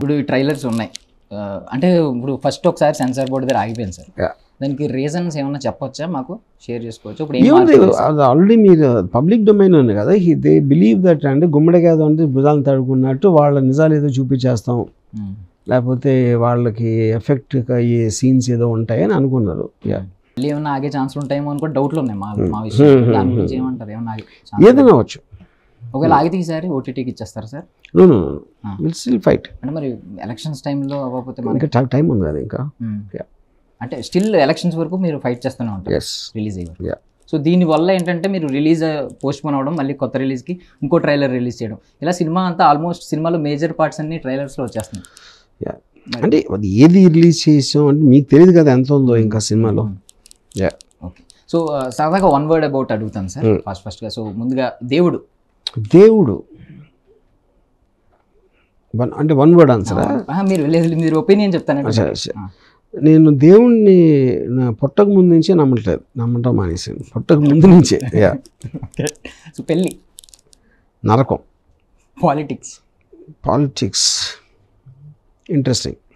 ఇప్పుడు ఈ ట్రైలర్స్ ఉన్నాయి, అంటే ఇప్పుడు ఫస్ట్ ఒకసారి సెన్సార్ బోర్డు దగ్గర ఆగిపోయింది సార్. దానికి రీజన్స్ ఏమన్నా చెప్పొచ్చా, మాకు షేర్ చేసుకోవచ్చు? ఇప్పుడు అది ఆల్రెడీ మీరు పబ్లిక్ డొమైన్ ఉంది కదా, దే బిలీవ్ దట్ అంటే గుమ్మడికాయ అంటే భుజాలు తడుకున్నట్టు వాళ్ళ నిజాలు ఏదో చూపించేస్తాం, లేకపోతే వాళ్ళకి ఎఫెక్ట్ అయ్యే సీన్స్ ఏదో ఉంటాయని అనుకున్నారు. మళ్ళీ ఏమన్నా ఆగే ఛాన్సులు ఉంటాయేమో అని కూడా డౌట్లు ఉన్నాయి మా విషయం. దాని గురించి ఏమంటారు? ఏమన్నా ఏదైనా అవచ్చు. ఒకవేళ ఆగితే ఈసారి ఓటీటీకి ఇచ్చేస్తారు సార్? Will still fight. అంటే మరి ఎలక్షన్స్ టైంలో అవ్వకపోతే ఇంకా టైం ఉంది కదా ఇంకా. అంటే స్టిల్ ఎలక్షన్స్ వరకు మీరు ఫైట్ చేస్తూనే ఉంటారు రిలీజ్ అయ్యి. సో దీనివల్ల ఏంటంటే మీరు రిలీజ్ పోస్ట్ పోన్ అవ్వడం, మళ్ళీ కొత్త రిలీజ్కి ఇంకో ట్రైలర్ రిలీజ్ చేయడం, ఇలా సినిమా అంతా ఆల్మోస్ట్ సినిమాలో మేజర్ పార్ట్స్ అన్ని ట్రైలర్స్లో వచ్చేస్తున్నాయి. అంటే అది ఏది రిలీజ్ చేసాం అంటే మీకు తెలియదు కదా ఎంత ఉందో ఇంకా సినిమాలో. ఓకే, సో సరదాగా వన్ వర్డ్ అబౌట్ అడుగుతాను సార్ ఫస్ట్గా. సో ముందుగా దేవుడు అంటే వన్ వర్డ్ ఆన్సరా? మీరు ఒపీనియన్ చెప్తానంటే నేను దేవుణ్ణి నా పుట్టక ముందు నుంచే నమ్మటం మానేసాను. పుట్టక ముందు నుంచే. సో పెళ్ళి, నరకం, పాలిటిక్స్ ఇంట్రెస్టింగ్.